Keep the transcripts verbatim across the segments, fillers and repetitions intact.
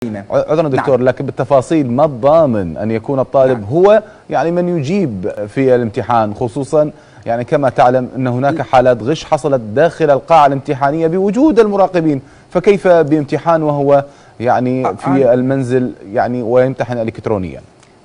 عذرا دكتور، نعم. لكن بالتفاصيل ما الضامن أن يكون الطالب نعم. هو يعني من يجيب في الامتحان، خصوصا يعني كما تعلم أن هناك حالات غش حصلت داخل القاعة الامتحانية بوجود المراقبين، فكيف بامتحان وهو يعني في المنزل يعني ويمتحن إلكترونيا؟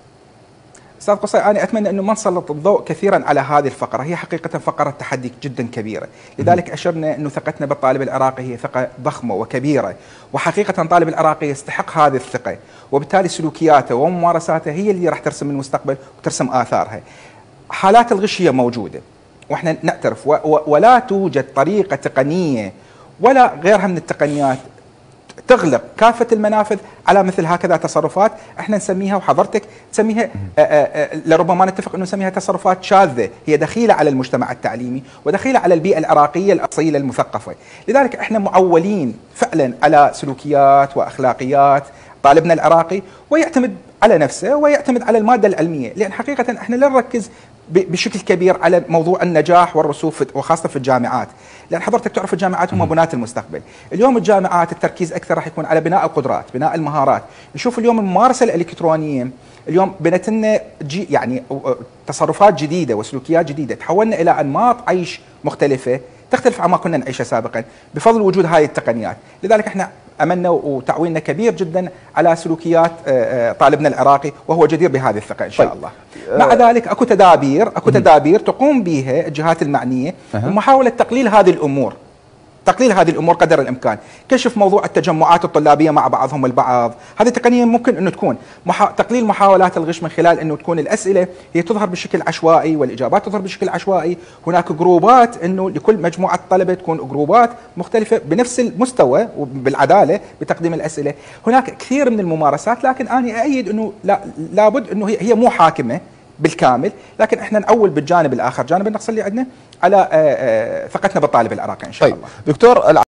أستاذ قصي، أنا أتمنى أنه ما نسلط الضوء كثيرا على هذه الفقرة، هي حقيقة فقرة تحدي جدا كبيرة، لذلك أشرنا أنه ثقتنا بالطالب العراقي هي ثقة ضخمة وكبيرة، وحقيقة الطالب العراقي يستحق هذه الثقة، وبالتالي سلوكياته وممارساته هي اللي راح ترسم المستقبل وترسم آثارها. حالات الغش هي موجودة وإحنا نعترف، ولا توجد طريقة تقنية ولا غيرها من التقنيات تغلق كافة المنافذ على مثل هكذا تصرفات احنا نسميها، وحضرتك تسميها آآ آآ لربما نتفق انه نسميها تصرفات شاذة، هي دخيلة على المجتمع التعليمي ودخيلة على البيئة العراقية الأصيلة المثقفة. لذلك احنا معولين فعلا على سلوكيات واخلاقيات طالبنا العراقي، ويعتمد على نفسه ويعتمد على المادة العلمية، لأن حقيقة احنا لا نركز بشكل كبير على موضوع النجاح والرسوب وخاصة في الجامعات، لأن حضرتك تعرف الجامعات هم بناة المستقبل. اليوم الجامعات التركيز أكثر راح يكون على بناء القدرات، بناء المهارات. نشوف اليوم الممارسة الإلكترونية اليوم بنت لنا يعني تصرفات جديدة وسلوكيات جديدة، تحولنا إلى أنماط عيش مختلفة تختلف عما كنا نعيشها سابقا بفضل وجود هذه التقنيات. لذلك احنا املنا وتعويلنا كبير جدا على سلوكيات طالبنا العراقي، وهو جدير بهذه الثقه ان شاء طيب. الله. مع ذلك اكو تدابير اكو تدابير تقوم بها الجهات المعنيه لمحاوله تقليل هذه الامور، تقليل هذه الامور قدر الامكان، كشف موضوع التجمعات الطلابيه مع بعضهم البعض، هذه تقنيا ممكن انه تكون محا... تقليل محاولات الغش من خلال انه تكون الاسئله هي تظهر بشكل عشوائي والاجابات تظهر بشكل عشوائي، هناك جروبات انه لكل مجموعه طلبه تكون جروبات مختلفه بنفس المستوى وبالعداله بتقديم الاسئله، هناك كثير من الممارسات، لكن انا اؤيد انه لا لابد انه هي, هي مو حاكمه بالكامل، لكن احنا نعول بالجانب الاخر، جانب النقص اللي عندنا على ثقتنا بالطالب العراقي ان شاء طيب. الله. دكتور